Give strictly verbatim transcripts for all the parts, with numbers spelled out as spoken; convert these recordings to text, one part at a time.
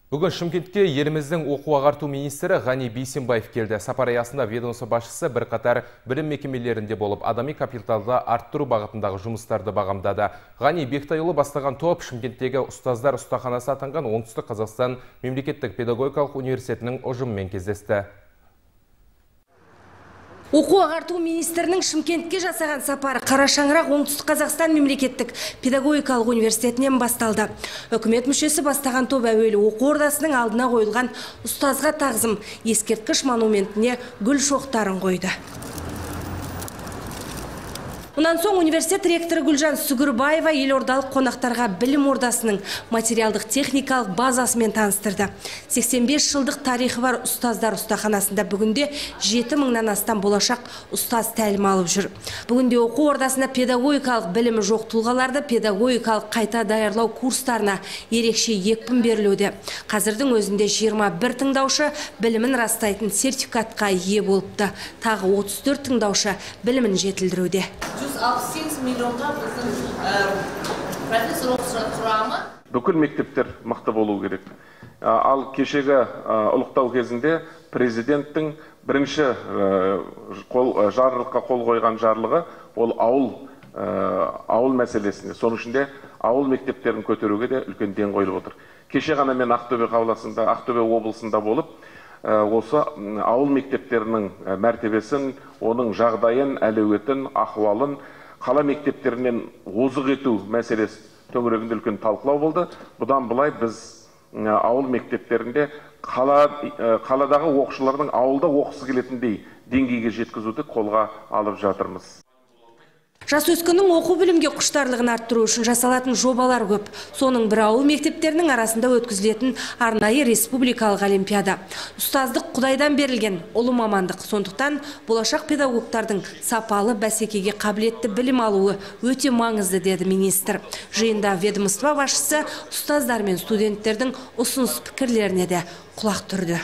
Бүгін Шымкентке еліміздің оқу-ағарту министрі Ғани Бейсенбаев келді. Сапар аясында ведомство басшысы бірқатар білім мекемелерінде болып, адами капиталды арттыру бағытындағы жұмыстарды бағамдады. Ғани Бектайұлы бастаған топ Шымкенттегі ұстаздар ұстаханасы атанған Оңтүстік Қазақстан мемлекеттік педагогикалық университетінің ұжымымен кездесті. Оқу-ағарту министрінің Шымкентке жасаған сапары Қарашаңырақ Оңтүстік Қазақстан мемлекеттік педагогикалық университетінен басталды. Үкімет мүшесі бастаған топ әуелі оқу ордасының алдына қойылған ұстазға тағзым ескерткіш монументіне гүл шоқтарын қойды. Мұнан соң университет ректоры Гүлжан Сүгірбаева елордалық қонақтарға білім ордасының материалдық техникалық базасымен таныстырды. сексен бес жылдық тарихы бар ұстаздар ұстаханасында бүгінде жеті мыңнан астам болашақ ұстаз тәлім алып жүр. Бүгінде оқу ордасында педагогикалық білімі жоқ тұлғаларды педагогикалық қайта даярлау курстарына ерекше екпін берілуде. Қазірдің өзінде жиырма бір тыңдаушы білімін растайтын сертификатқа ие болыпты. Тағы отыз төрт тыңдаушы білімін жетілдіруде. жүз алпыс сегіз миллионға біздің профессор құрамы. Бүкіл мектептер мықты болу керек. Ал кешегі ұлықтау кезінде президенттің бірінші жарлыққа қол қойған жарлығы ол ауыл ауыл мәселесіне. Соның ішінде ауыл мектептерін көтеруге де үлкен ден қойылып отыр. Кеше ғана мен Ақтөбе қаласында, Ақтөбе облысында болып, осы ауыл мектептерінің мәртебесін, оның жағдайын, әлеуетін, ахуалын қала мектептерінен озық ету мәселесі төңірегінде үлкен талқылау болды. Бұдан былай біз ауыл мектептерінде қаладағы оқушылардың ауылда оқысы келетіндей деңгейге жеткізуді қолға алып жатырмыз. Жас өскіннің оқу білімге құштарлығын арттыру үшін жасалатын жобалар көп. Соның бір ауыл мектептерінің арасында өткізілетін арнайы республикалық олимпиада. Ұстаздық құдайдан берілген ұлы мамандық. Сондықтан болашақ педагогтардың сапалы бәсекеге қабілетті білім алуы өте маңызды, деді министр. Жиында ведомство басшысы ұстаздар мен студенттердің ұсыныс пікірлеріне де құлақ түрді.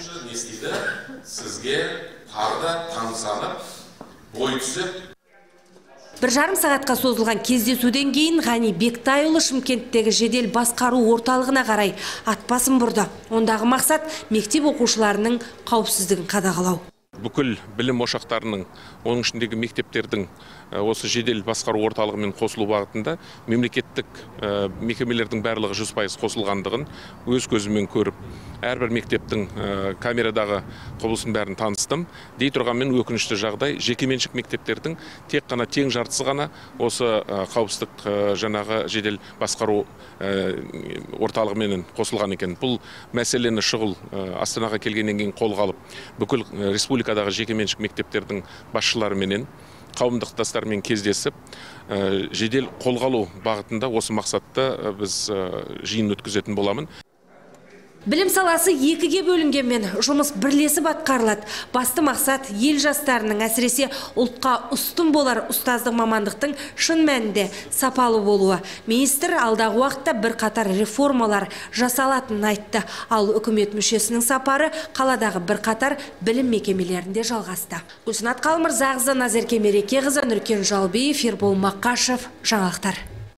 Сізге тарда тамсанып, бой түсіп, Бір жарым сағатқа созылған кездесуден кейін Ғани Бектайұлы Шымкенттегі жедел басқару орталығына қарай ат басын бұрды. Ондағы мақсат мектеп оқушыларының қауіпсіздігін қадағалау. Бүкіл білім ошақтарының, оның ішіндегі мектептердің осы жедел басқару орталығымен қосылу бағытында мемлекеттік мекемелердің барлығы жүз пайыз қосылғандығын өз көзімен көріп, әрбір мектептің камерадағы құбылысын бәрін таныстым. Дей тұрғанмен өкінішті жағдай, жекеменшік мектептердің тек қана тең жартысы ғана осы қауіпсіздік жаңағы жедел басқару орталығымен қосылған екен. Бұл мәселені шұғыл Астанаға келгеннен кейін қолға алып, бүкіл республикадағы жекеменшік мектептердің басшыларыменен, қауымдықтастармен кездесіп, жедел қолға алу бағытында осы мақсатта біз жиын өткізетін боламын. Білім саласы екіге бөлінгенмен жұмыс бірлесіп атқарылады. Басты мақсат ел жастарының, әсіресе ұлтқа ұстын болар ұстаздық мамандықтың шын мәнінде сапалы болуы. Министр алдағы уақытта бірқатар реформалар жасалатынын айтты. Ал үкімет мүшесінің сапары қаладағы бірқатар білім мекемелерінде жалғасты. Гүлсінат Қалмырза, Назерке Мерекеқызы, Нұркен Жалбиев, Ербол Мақашев, жаңалықтар.